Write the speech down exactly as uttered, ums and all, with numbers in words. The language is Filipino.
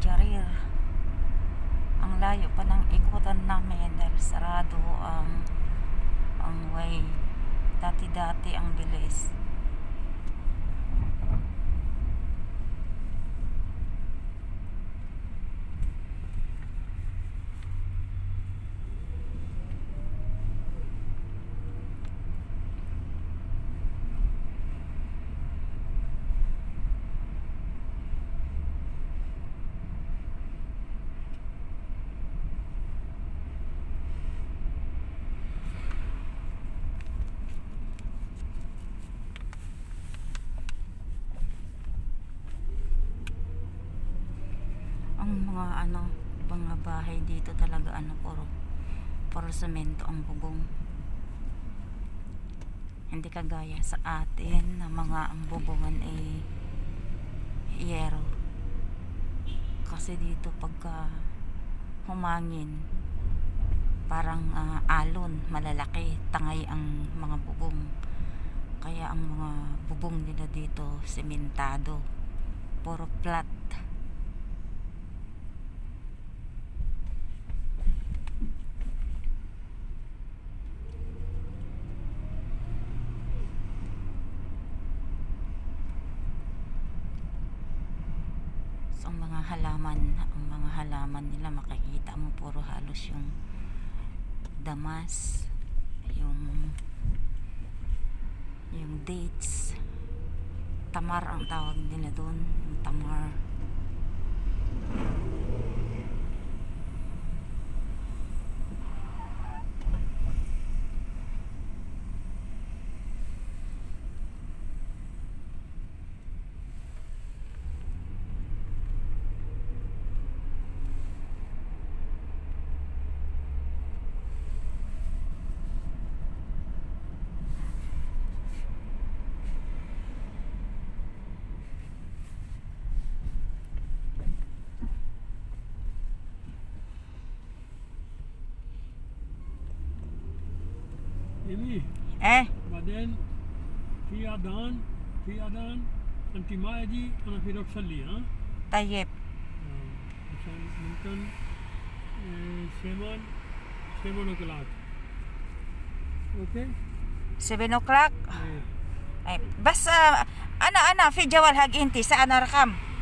Jarir. Ang layo pa ng ikutan namin dahil sarado ang ang way. Dati-dati ang bilis. Ang mga ano, mga bahay dito talaga ano, puro puro semento ang bubong. Hindi kagaya sa atin na mga ang bubungan ay yero. Kasi dito pagka humangin parang uh, alon, malalaki, tangay ang mga bubong. Kaya ang mga bubong nila dito sementado, puro flat. Ang mga halaman, ang mga halaman nila makikita mo puro halos yung damas, yung yung dates, tamar ang tawag nila doon, yung tamar. Emi, Eh, baden fi adan, fi adan, anti maaji, ana fi roksalli, ha? tayep. Misal mungkin seven, seven o'clock. Okay? seven o'clock. Eh, Ay, basta ana ana fi jawal hag inti sa ana rakam.